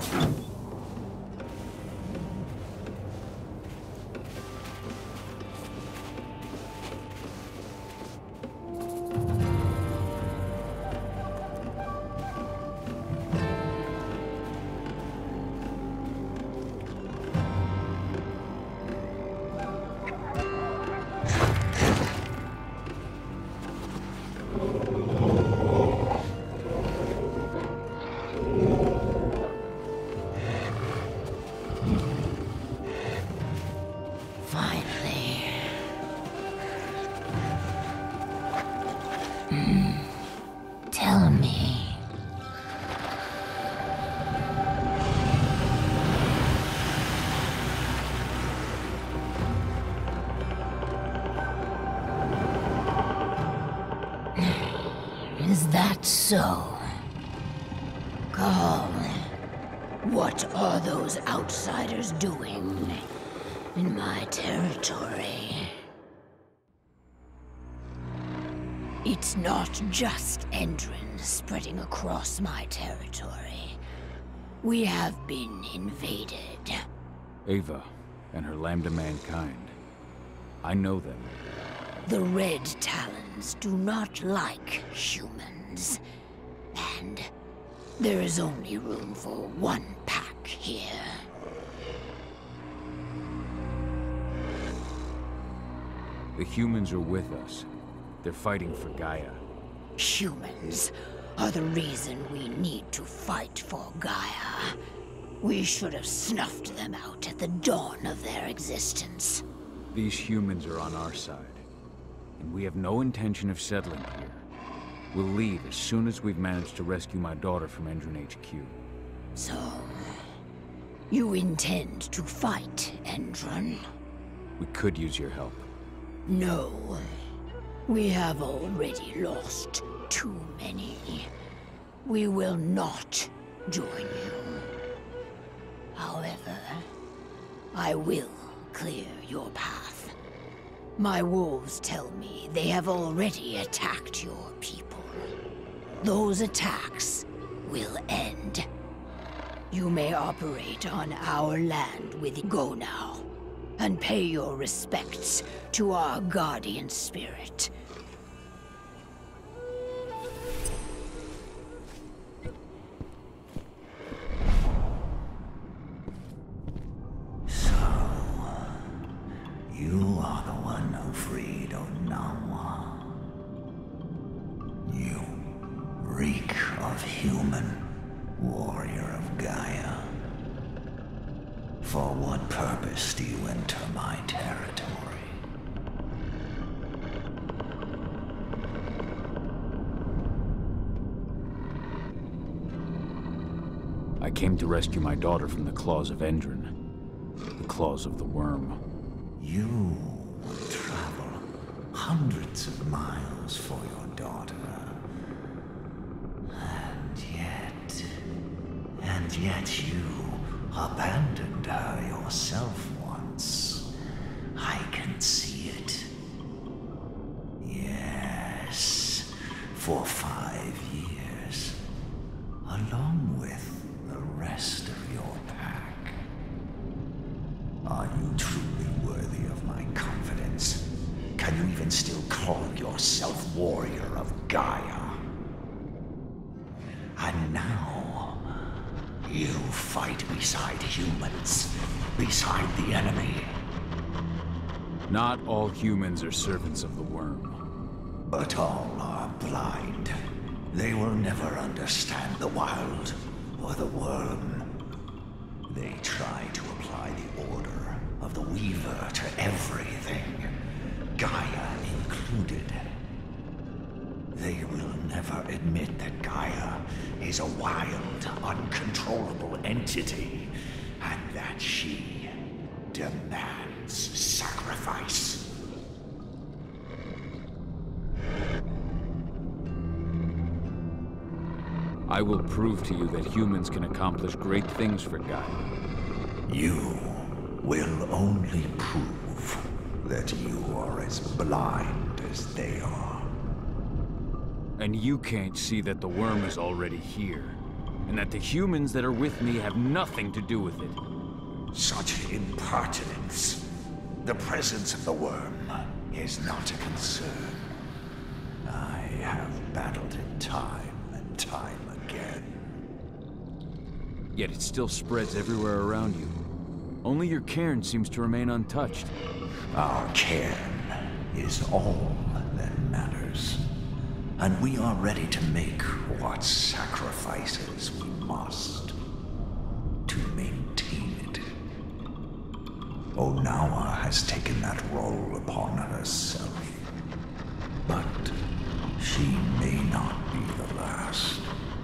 Tell me. Is that so? Carl, what are those outsiders doing in my territory? It's not just Endron spreading across my territory. We have been invaded. Ava and her Lambda Mankind. I know them. The Red Talons do not like humans. And there is only room for one pack here. The humans are with us. They're fighting for Gaia. Humans are the reason we need to fight for Gaia. We should have snuffed them out at the dawn of their existence. These humans are on our side, and we have no intention of settling here. We'll leave as soon as we've managed to rescue my daughter from Endron HQ. So, you intend to fight Endron? We could use your help. No. We have already lost too many. We will not join you. However, I will clear your path. My wolves tell me they have already attacked your people. Those attacks will end. You may operate on our land with Go now, and pay your respects to our guardian spirit. You are the one who freed Onawa. You reek of human, warrior of Gaia. For what purpose do you enter my territory? I came to rescue my daughter from the claws of Endron. The claws of the worm. You would travel hundreds of miles for your daughter. And yet you abandoned her yourself once. I can see it. Yes, for 5 years, along with the rest of your pack. Are you truly worthy of my confidence? Can you even still call yourself warrior of Gaia? And now, you fight beside humans, beside the enemy. Not all humans are servants of the worm. But all are blind. They will never understand the wild or the worm. They try to apply the order of the Weaver to everything, Gaia included. They will never admit that Gaia is a wild, uncontrollable entity, and that she demands sacrifice. I will prove to you that humans can accomplish great things for Gaia. You will only prove that you are as blind as they are. And you can't see that the worm is already here. and that the humans that are with me have nothing to do with it. Such impertinence. The presence of the worm is not a concern. I have battled it time and time again. Yet it still spreads everywhere around you. Only your cairn seems to remain untouched. Our cairn is all that matters. And we are ready to make what sacrifices we must to maintain it. Onawa has taken that role upon herself. But she may not be the last.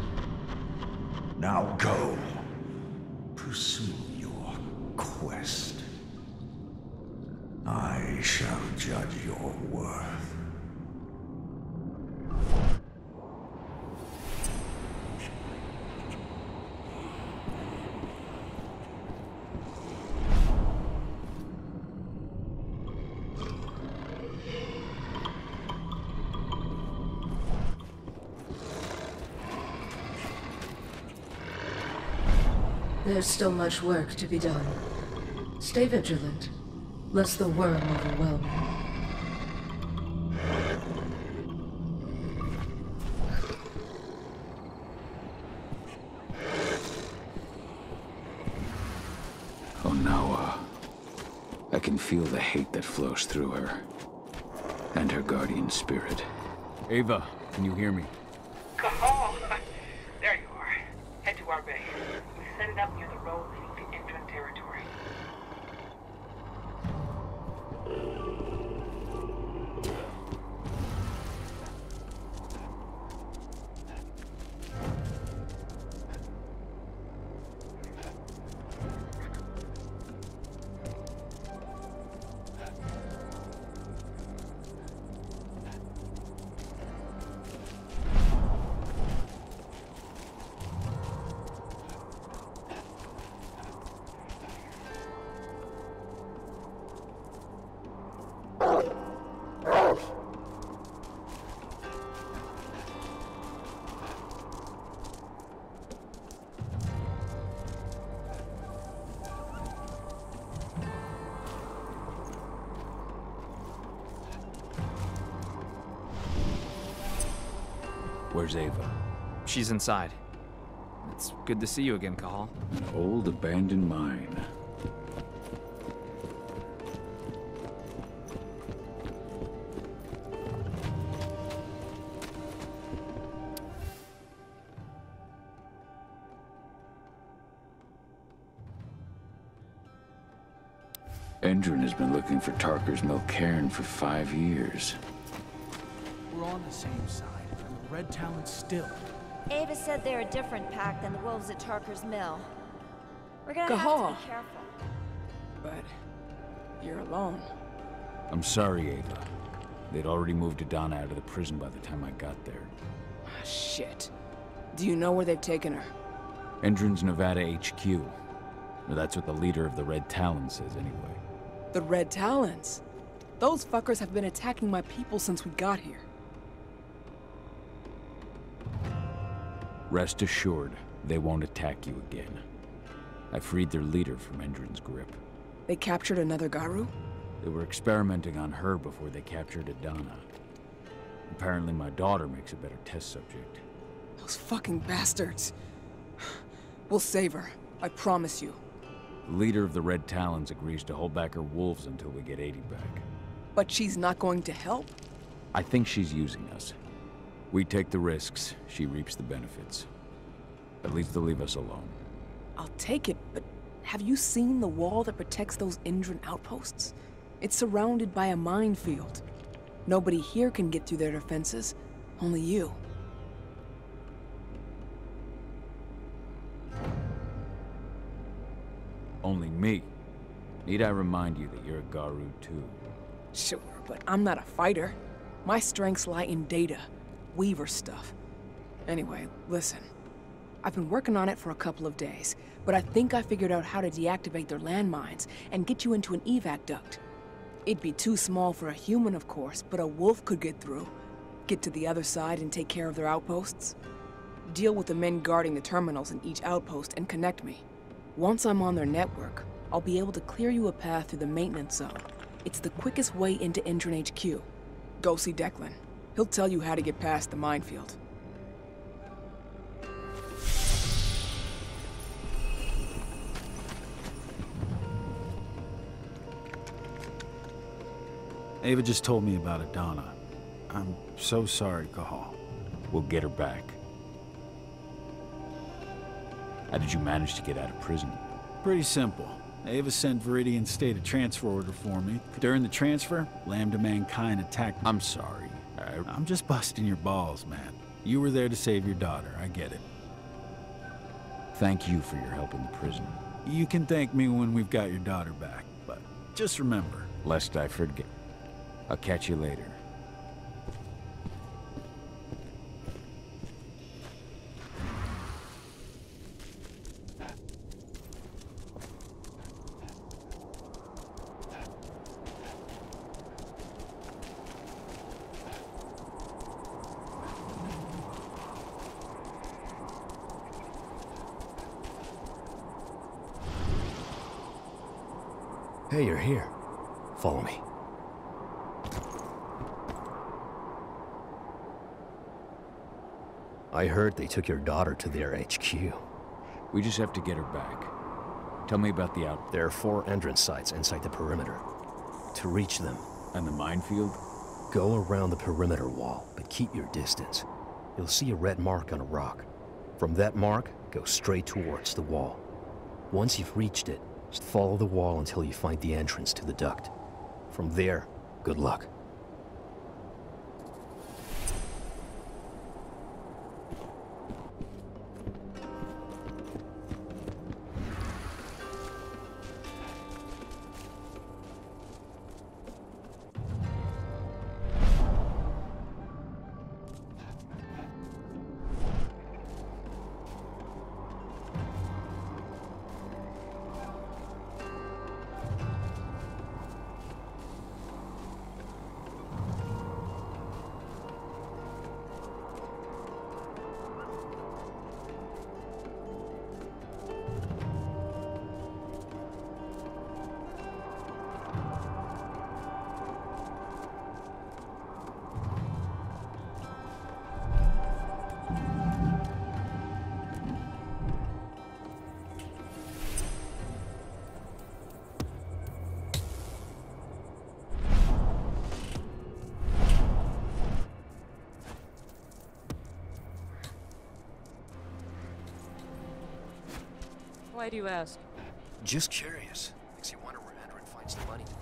Now go. Pursue your quest. I shall judge your worth. There's still much work to be done. Stay vigilant, lest the worm overwhelm you. Onawa. I can feel the hate that flows through her. And her guardian spirit. Ava, can you hear me? Cahal! There you are. Head to our base. We set it up near the road leading to Endron territory. Where's Ava? She's inside. It's good to see you again, Cahal. An old abandoned mine. Endron has been looking for Tarker's Mill cairn for 5 years. We're on the same side, and the Red Talon's still. Ava said they're a different pack than the wolves at Tarker's Mill. We're gonna have Cahal. to be careful. But you're alone. I'm sorry, Ava. They'd already moved Adana out of the prison by the time I got there. Ah, shit. Do you know where they've taken her? Endron's Nevada HQ. Or that's what the leader of the Red Talon says, anyway. The Red Talons? Those fuckers have been attacking my people since we got here. Rest assured, they won't attack you again. I freed their leader from Endron's grip. They captured another Garu? They were experimenting on her before they captured Adana. Apparently my daughter makes a better test subject. Those fucking bastards. We'll save her. I promise you. The leader of the Red Talons agrees to hold back her wolves until we get 80 back. But she's not going to help? I think she's using us. We take the risks, she reaps the benefits. At least they'll leave us alone. I'll take it, but have you seen the wall that protects those Endron outposts? It's surrounded by a minefield. Nobody here can get through their defenses. Only you. Only me. Need I remind you that you're a Garu too? Sure, but I'm not a fighter. My strengths lie in data. Weaver stuff. Anyway, listen. I've been working on it for a couple of days, but I think I figured out how to deactivate their landmines and get you into an evac duct. It'd be too small for a human, of course, but a wolf could get through. Get to the other side and take care of their outposts. deal with the men guarding the terminals in each outpost, and connect me. Once I'm on their network, I'll be able to clear you a path through the maintenance zone. It's the quickest way into Endron HQ. Go see Declan. He'll tell you how to get past the minefield. Ava just told me about Adana. I'm so sorry, Cahal. We'll get her back. How did you manage to get out of prison? Pretty simple. Ava sent Viridian State a transfer order for me. During the transfer, Lambda Mankind attacked me. I'm sorry. I'm just busting your balls, man. You were there to save your daughter, I get it. Thank you for your help in the prison. You can thank me when we've got your daughter back, but just remember. Lest I forget. I'll catch you later. Hey, you're here. Follow me. I heard they took your daughter to their HQ. We just have to get her back. Tell me about the out. There are 4 entrance sites inside the perimeter. To reach them. And the minefield? Go around the perimeter wall, but keep your distance. You'll see a red mark on a rock. From that mark, go straight towards the wall. Once you've reached it, just follow the wall until you find the entrance to the duct. From there, good luck. Why do you ask? Just curious. Makes you wonder where Endron finds the money.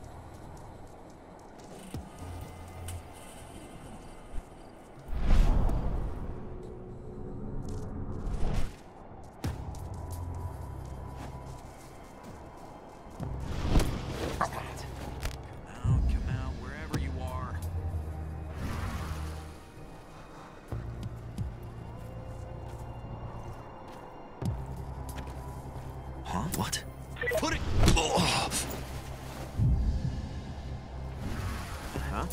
Come out, wherever you are. Huh? What? Put it... Oh. Huh?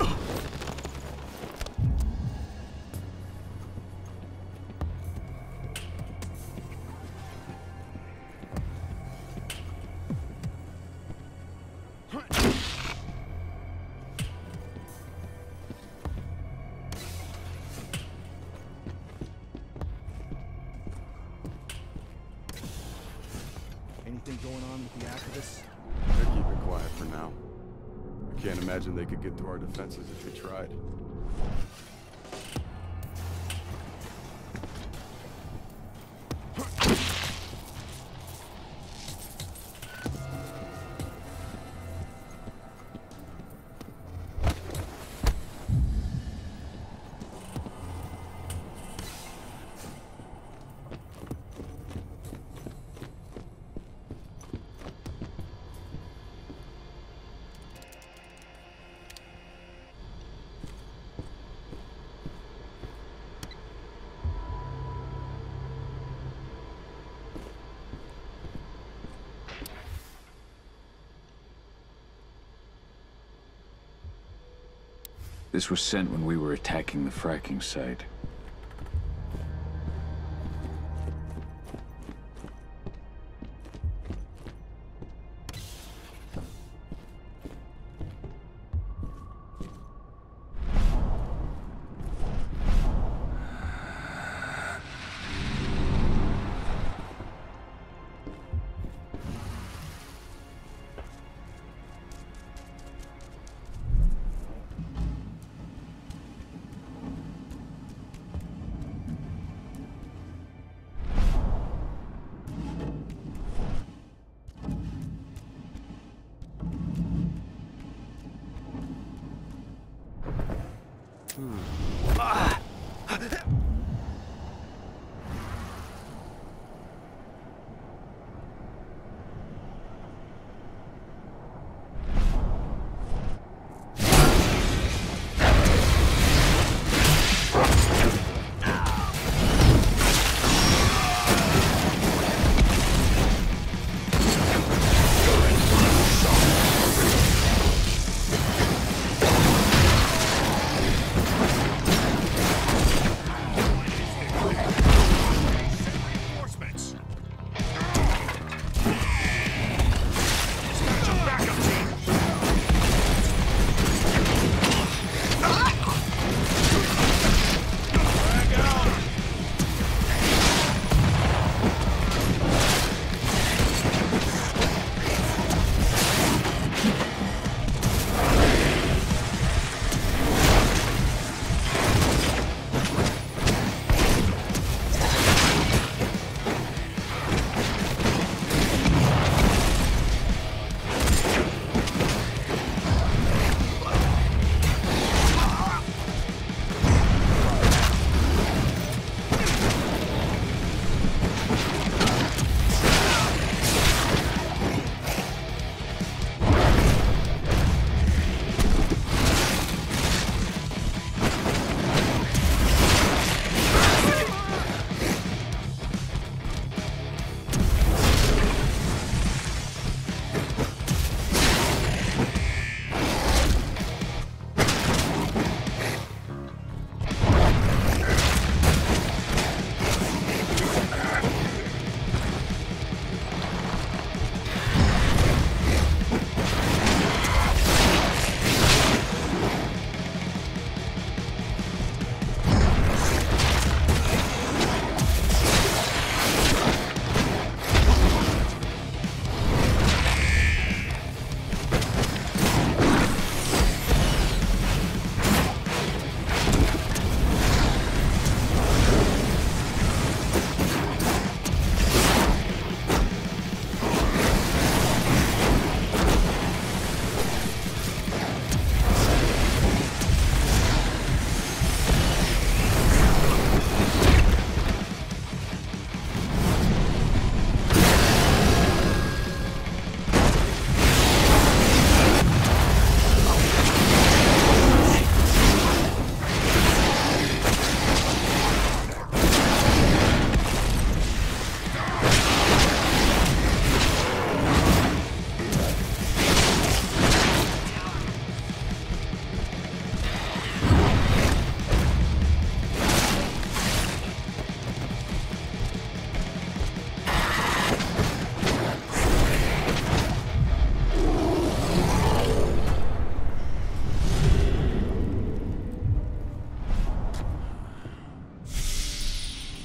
Anything going on with the activists? They're keeping quiet for now. I can't imagine they could get through our defenses if they tried. This was sent when we were attacking the fracking site.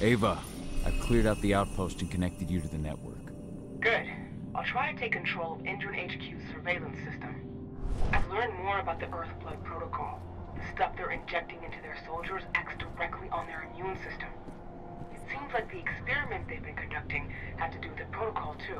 Ava, I've cleared out the outpost and connected you to the network. Good. I'll try to take control of Endron HQ's surveillance system. I've learned more about the Earthblood Protocol. The stuff they're injecting into their soldiers acts directly on their immune system. It seems like the experiment they've been conducting had to do with the protocol, too.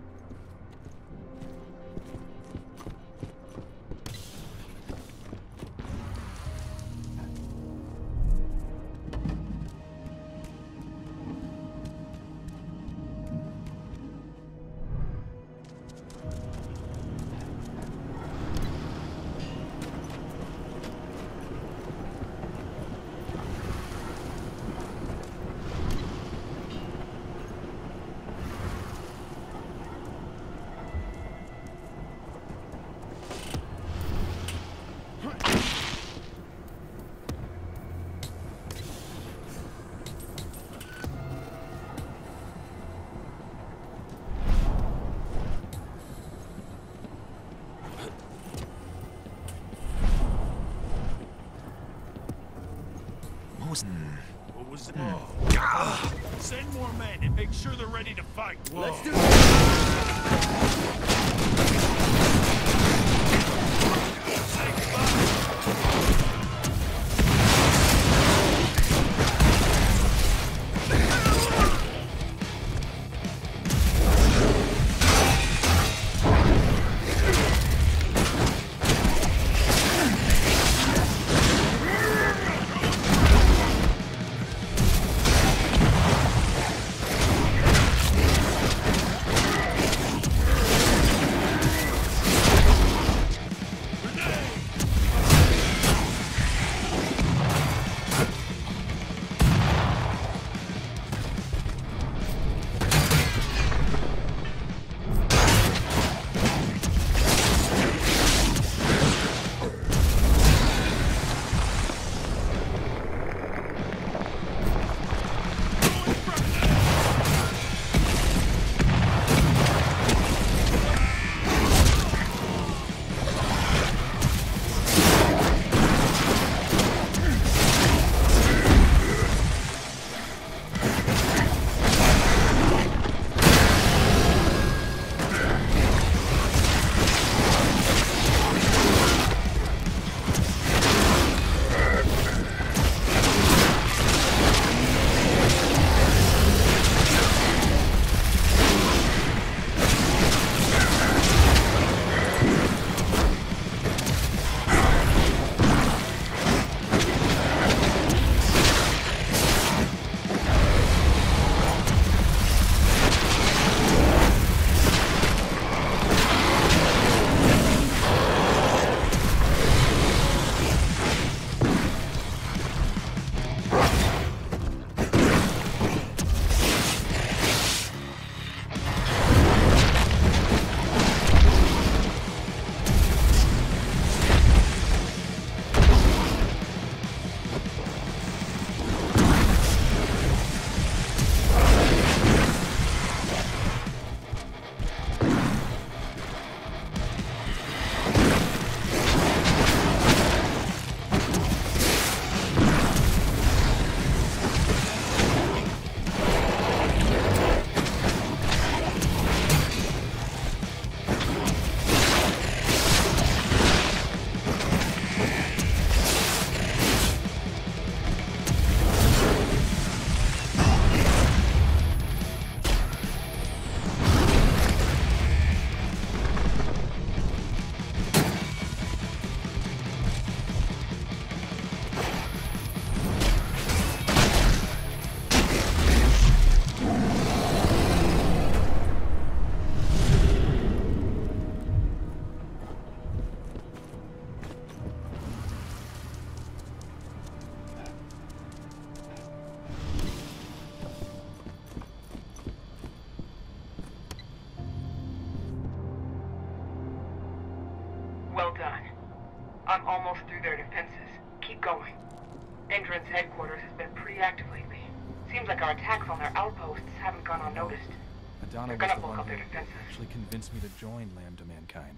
What was it? Send more men and make sure they're ready to fight. Let's do Well done. I'm almost through their defenses. Keep going. Endron's headquarters has been pretty active lately. Seems like our attacks on their outposts haven't gone unnoticed. Madonna They're was gonna the bulk one up their who defenses. actually convinced me to join Lambda Mankind.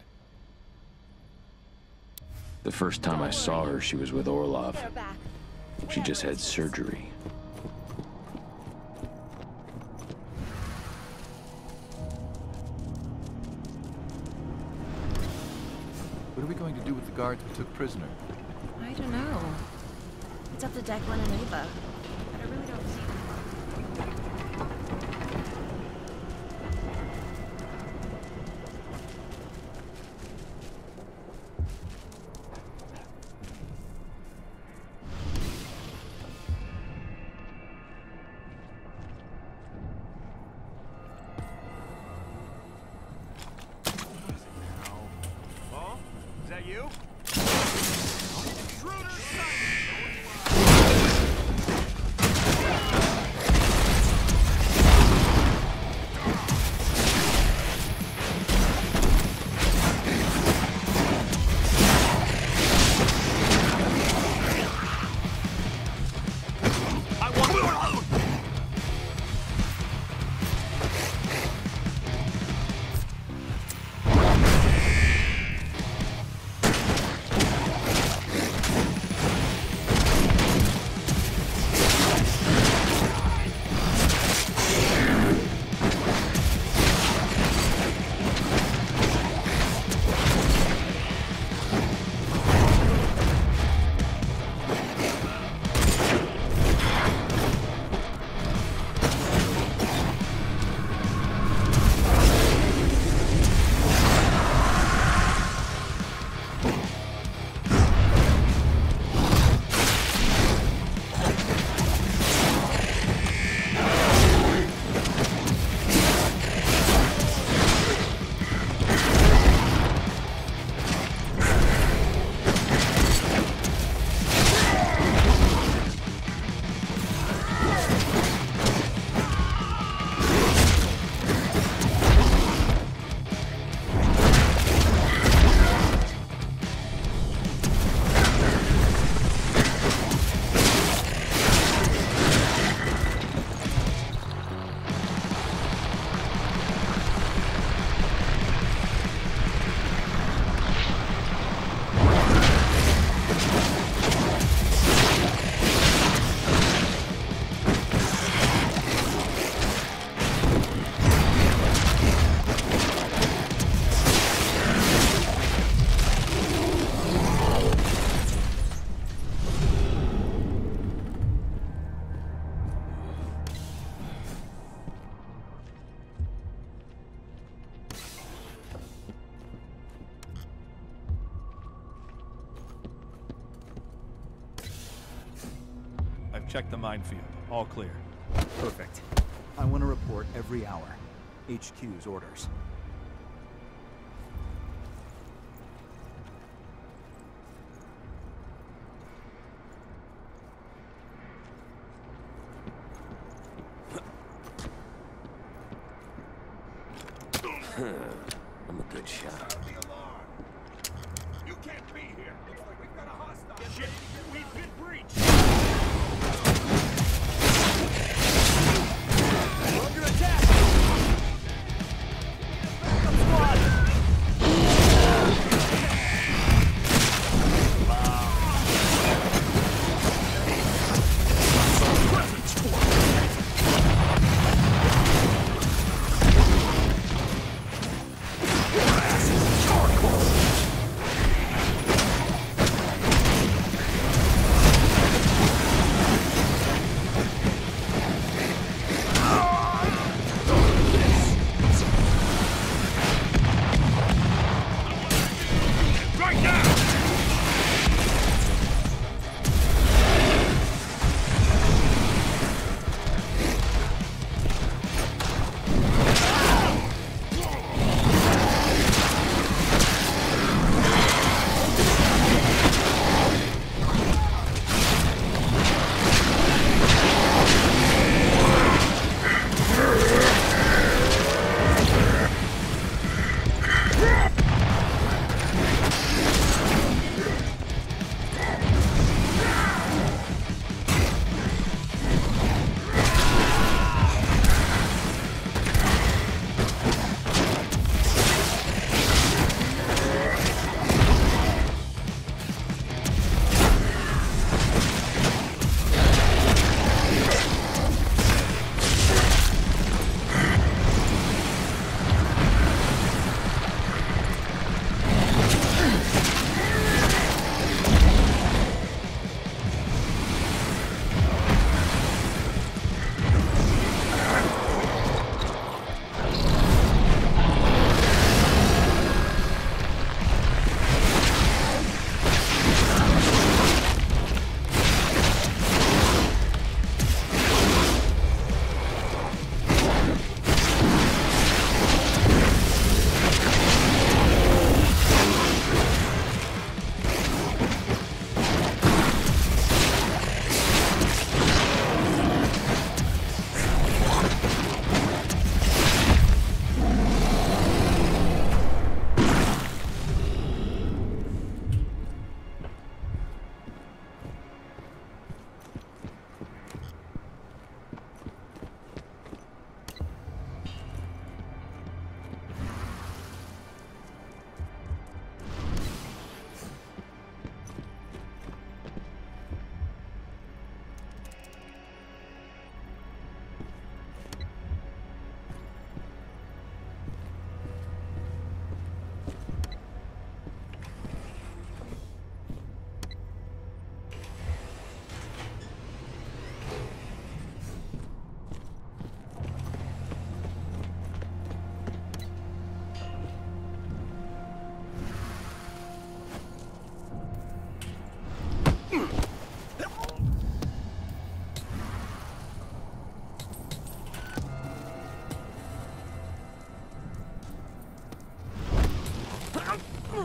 The first time I saw her, she was with Orlov. She just had surgery. we going to do with the guards we took prisoner? I don't know. It's up to Declan and Ava. But I really don't see them. Check the minefield. All clear. Perfect. I want to report every hour. HQ's orders. I'm a good shot. You can't be here. Looks like we've got a hostile. Shit, we've been breached. We're under attack!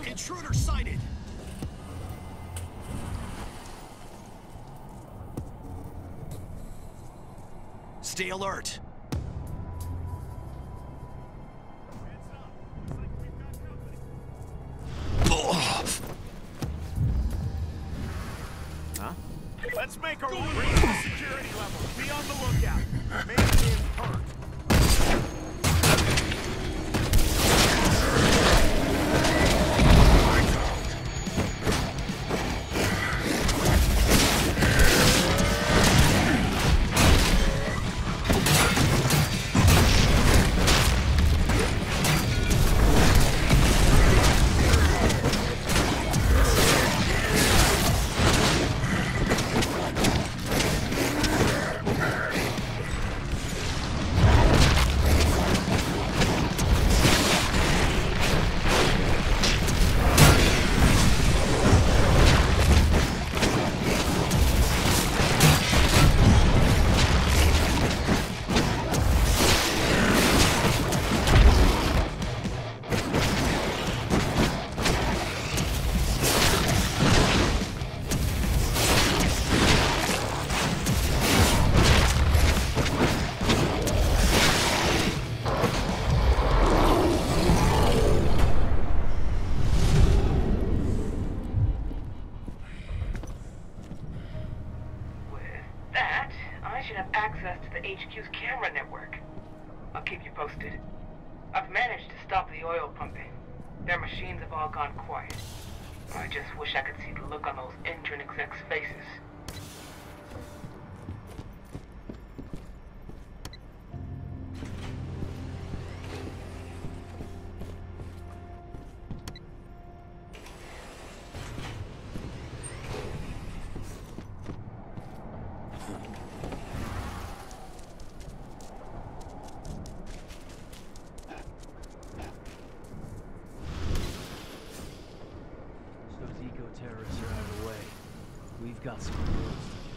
Intruder sighted! Stay alert. Huh? Let's make our way. Raise the security level. Be on the lookout. Maybe in hurt. HQ's camera network. I'll keep you posted. I've managed to stop the oil pumping. Their machines have all gone quiet. I just wish I could see the look on those Endron execs' faces. Terrorists are out of the way. We've got some rules.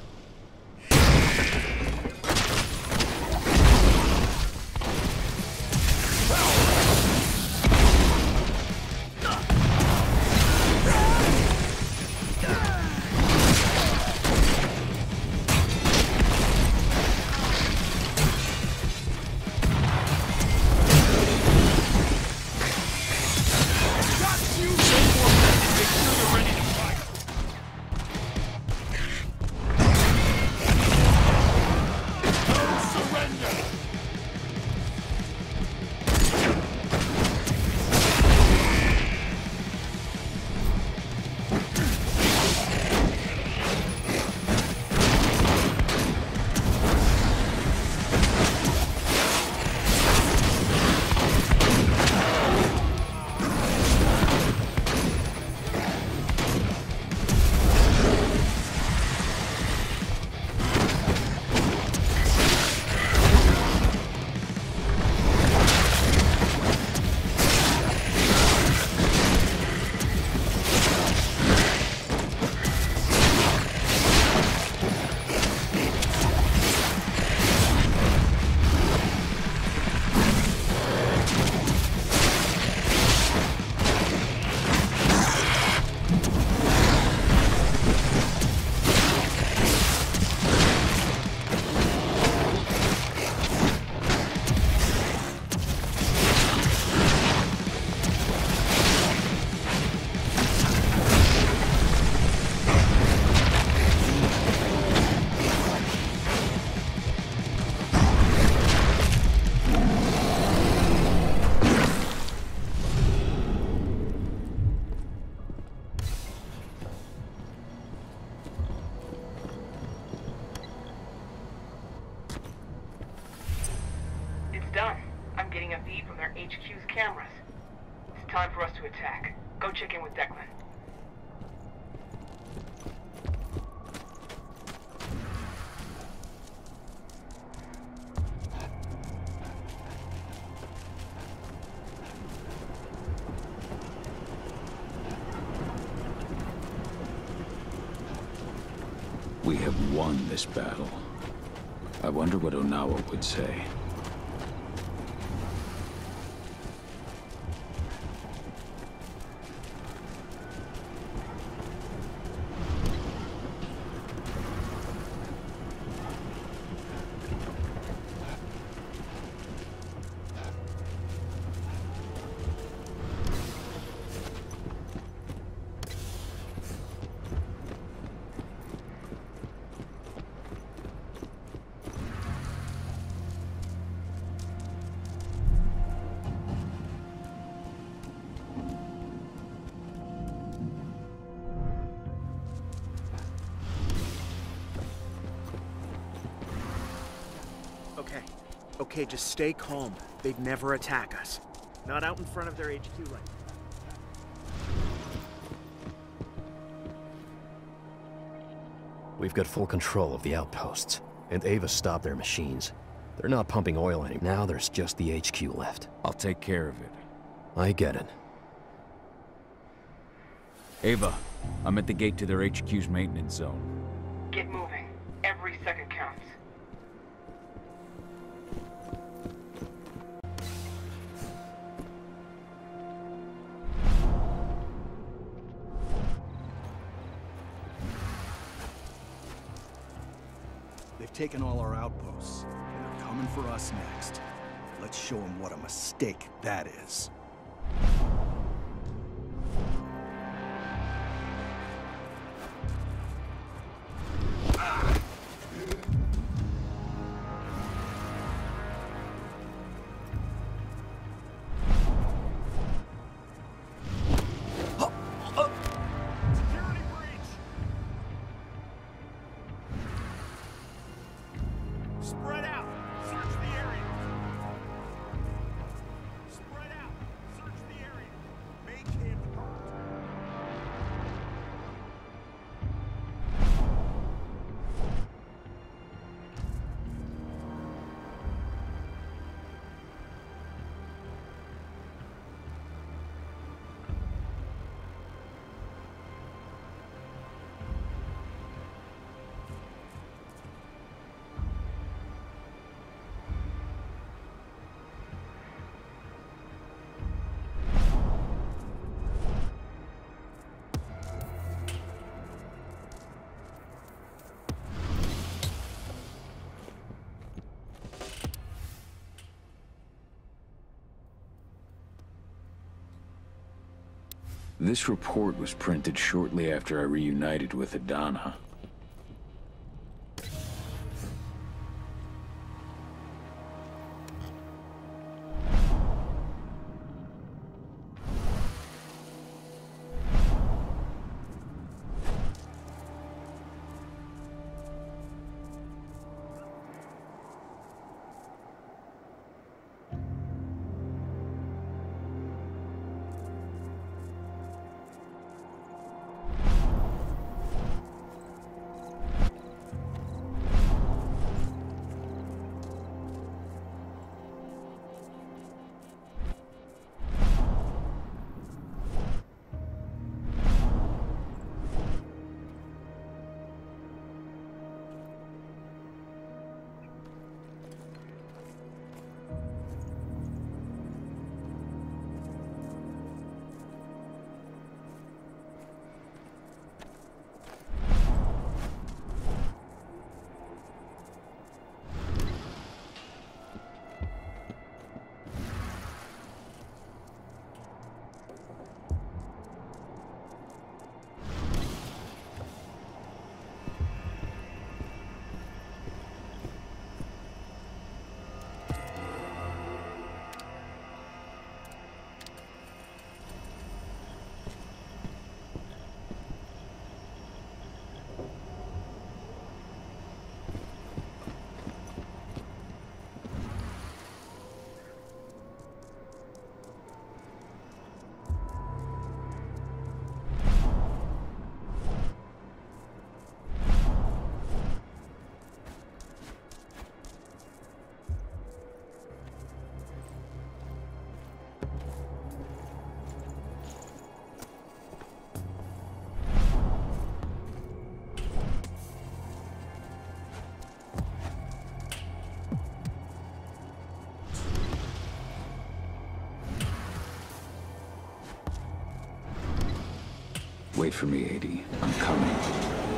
Done. I'm getting a feed from their HQ's cameras. It's time for us to attack. Go check in with Declan. We have won this battle. I wonder what Onawa would say. Okay, just stay calm. They'd never attack us. Not out in front of their HQ like that. We've got full control of the outposts, and Ava stopped their machines. They're not pumping oil anymore. Now there's just the HQ left. I'll take care of it. I get it. Ava, I'm at the gate to their HQ's maintenance zone. Get moving. Every second counts. They've taken all our outposts, and they're coming for us next. Let's show them what a mistake that is. Spread out! Search the area! Spread out! Search the area! Make it hurt! This report was printed shortly after I reunited with Adana. Wait for me, AD. I'm coming.